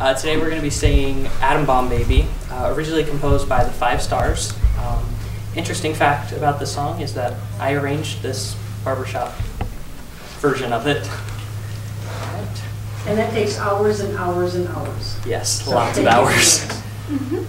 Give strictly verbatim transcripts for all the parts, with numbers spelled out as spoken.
Uh, today we're going to be singing Atom Bomb Baby, uh, originally composed by the Five Stars. Um, interesting fact about this song is that I arranged this barbershop version of it. Right. And that takes hours and hours and hours. Yes, So lots of thank you. hours. Mm-hmm.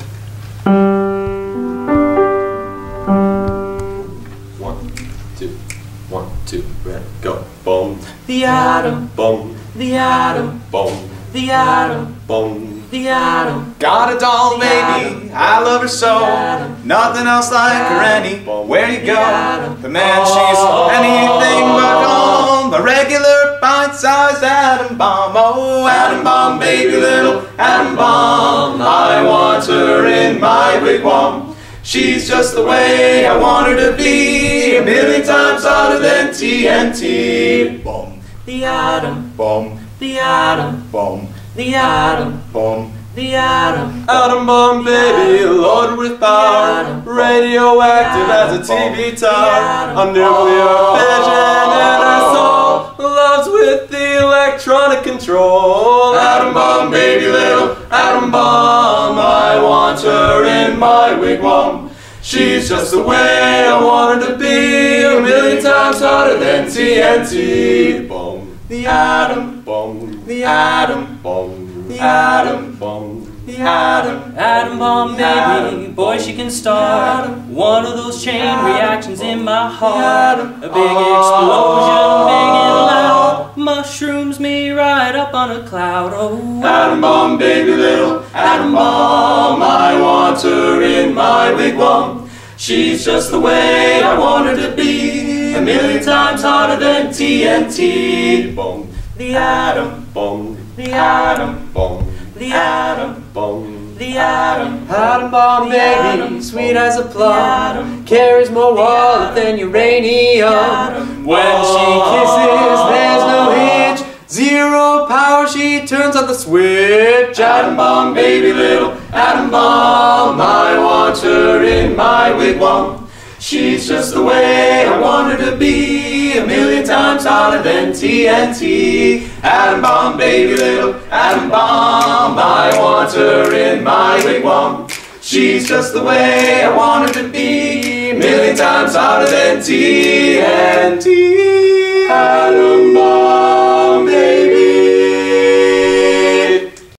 One, two, one, two, ready, go. Boom, The atom, boom, the atom, boom, the atom, boom. the atom. Got a doll, baby, I love her so. Nothing else like her anywhere you go. The man, she's anything but home. A regular bite-sized atom bomb. Oh, atom bomb, baby, little atom bomb. I want her in my wigwam. She's just the way I want her to be. A million times hotter than T N T. Boom, The atom, boom, the atom, boom, the atom, boom. the atom. Atom bomb baby, loaded with power, radioactive as a T V tower, a nuclear fission in her soul, loves with the electronic control. Atom bomb baby, little atom bomb, I want her in my wigwam. She's just the way I want her to be, a million times hotter than T N T. Boom, The atom, boom, the atom, boom, the atom, boom. the atom. Atom bomb baby, boy she can start one of those chain reactions in my heart. A big explosion, big and loud, mushrooms me right up on a cloud. Oh, Atom bomb baby, little atom bomb, I want her in my wigwam. She's just the way I want her to be, a million times hotter than T N T. Boom, the atom, boom, the atom, boom, the atom, boom. the atom. Atom bomb baby, sweet as a plum, carries more warmth than uranium. When she kisses, there's no hitch, zero power, she turns on the switch. Atom bomb baby, little atom bomb, I want her in my wigwam. She's just the way I want her to be, a million times hotter than T N T. Atom bomb baby, little atom bomb, I want her in my wigwam. She's just the way I want her to be, a million times hotter than T N T.